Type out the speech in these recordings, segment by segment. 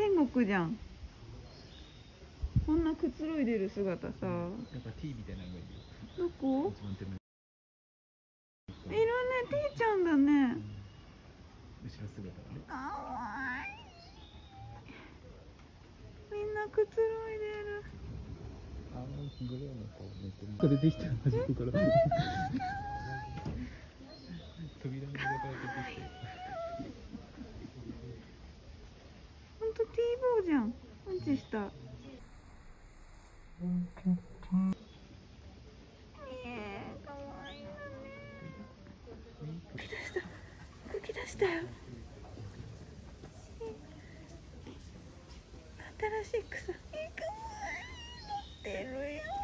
天国じゃん。こんなくつろいでる姿さ。 なんか T みたいなのがいるよ。 どこ？ 一番手前。 いるね、T ちゃんだね。 後ろ姿がね。 かわいい。みんなくつろいでる。 グレーの顔寝てる。これできた端っこから。扉の中から出てきて。 ほんと T ボーじゃん。うんちした。かわいいなね。吹き出したよ。新しい草。かわいい。乗ってるよ。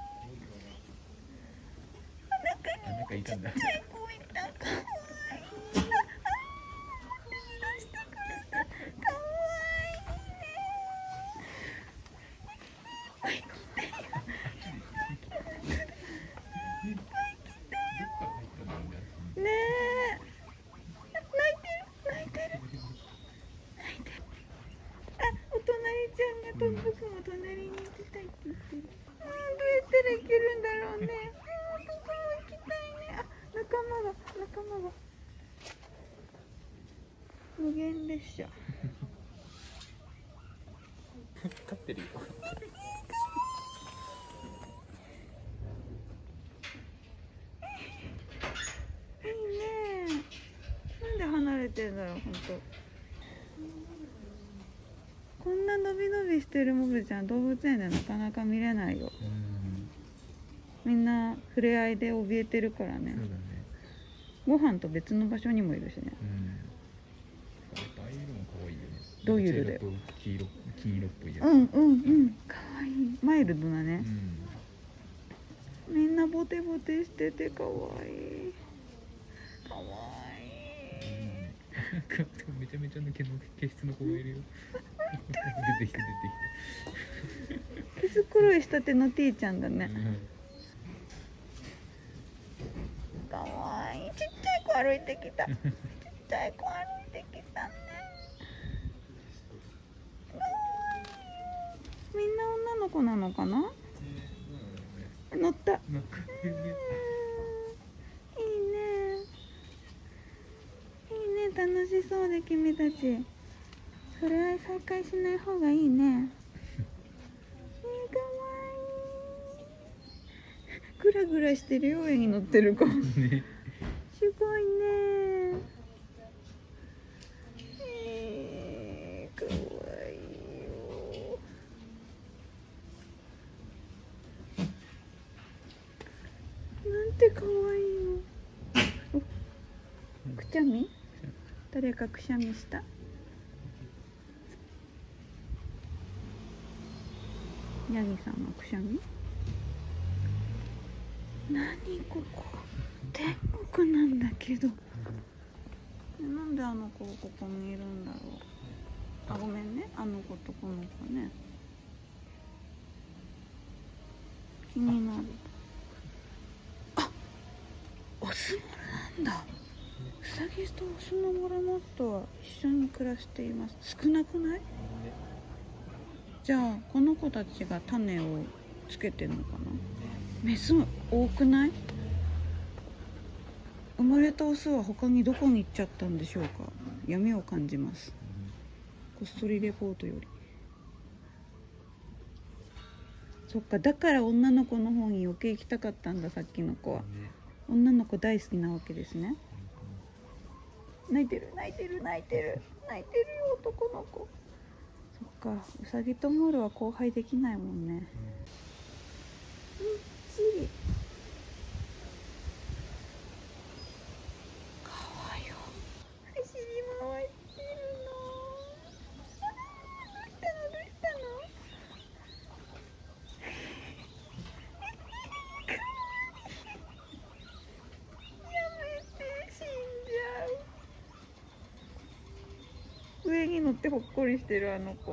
なんかいたんだ。 ちっちゃい子いた。かわいい。してくれた。かわいいね。ねえ。泣いてる。あ、お隣ちゃんが僕も隣に行きたいって言ってる。どうやったら行けるんだろうね。僕も行きたいね。あ、仲間が。無限列車。 立ってるよ。 いいね。なんで離れてんだろう、本当。こんな伸び伸びしてるモブちゃん、動物園でなかなか見れないよ。みんな触れ合いで怯えてるからね。 そうだね。 ご飯と別の場所にもいるしね。 ああいうのも可愛いよね。 どういう色だよ。 金色っぽいやつ。 可愛い。マイルドだね。みんなボテボテしてて可愛い。可愛い。 めちゃめちゃの毛質の子がいるよ。出てきて。 毛づくろいしたての T ちゃんだね。かわいい。ちっちゃい子歩いてきた。ね。みんな女の子なのかな。乗った。いいね、楽しそうで君たち。それは再開しない方がいいね。かわいい。グラグラしてるよ、上に乗ってる子。すごいね。かわいいよ。なんてかわいいの。くしゃみ？誰かくしゃみした？ヤギさんのくしゃみ？何ここ？天国なんだけど。なんであの子ここにいるんだろう。あ、ごめんね。あの子とこの子ね。気になる。あ、オスモルなんだ。ウサギとオスのモルモットは一緒に暮らしています。少なくない？じゃあこの子たちが種をつけてるのかな。メス多くない？生まれたオスは他にどこに行っちゃったんでしょうか。闇を感じます。こっそりレポートより。そっか、だから女の子の方に余計行きたかったんだ、さっきの子は。女の子大好きなわけですね。泣いてるよ、男の子。そっか、ウサギとモールは交配できないもんね。チリ。かわいいよ。走り回ってるの。どうしたの？上に乗ってほっこりしてるあの子。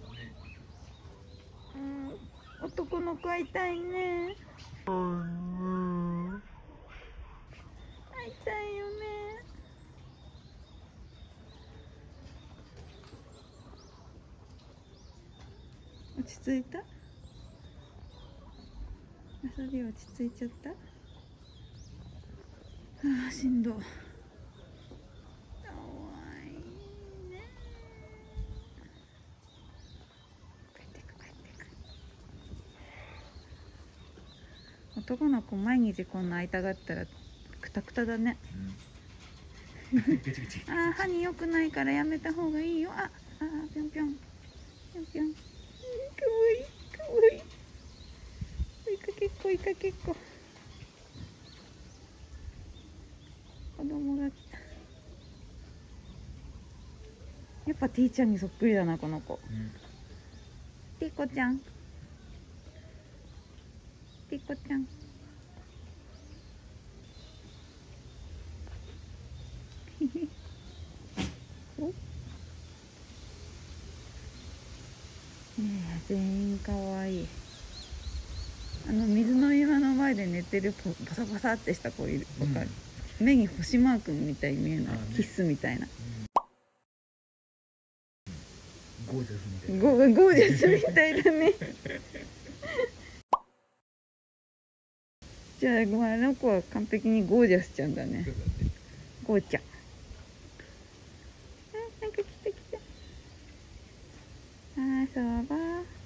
男の子会いたいね。会いたいよね。 落ち着いた？遊び落ち着いちゃった？はあ、しんど。かわいいね。帰ってく帰ってく。男の子毎日こんな会いたがったらクタクタだね。ああ、歯に良くないからやめた方がいいよ。ああ、ぴょんぴょんぴょんぴょん。かわいいかわいい。追いかけっこ追いかけっこ。子供が来た。やっぱティーちゃんにそっくりだなこの子。ティコちゃん。ティコちゃん。お。ねえ、全員かわいい。水の岩の前で寝てるパサパサってした子いる。わかる？目に星マークみたいに見えない？キスみたいな。 ゴージャスみたいな。 ゴージャスみたいだね。じゃあ、あの子は完璧にゴージャスちゃんだね。ゴーちゃん。なんか来た来た。あー、そうば。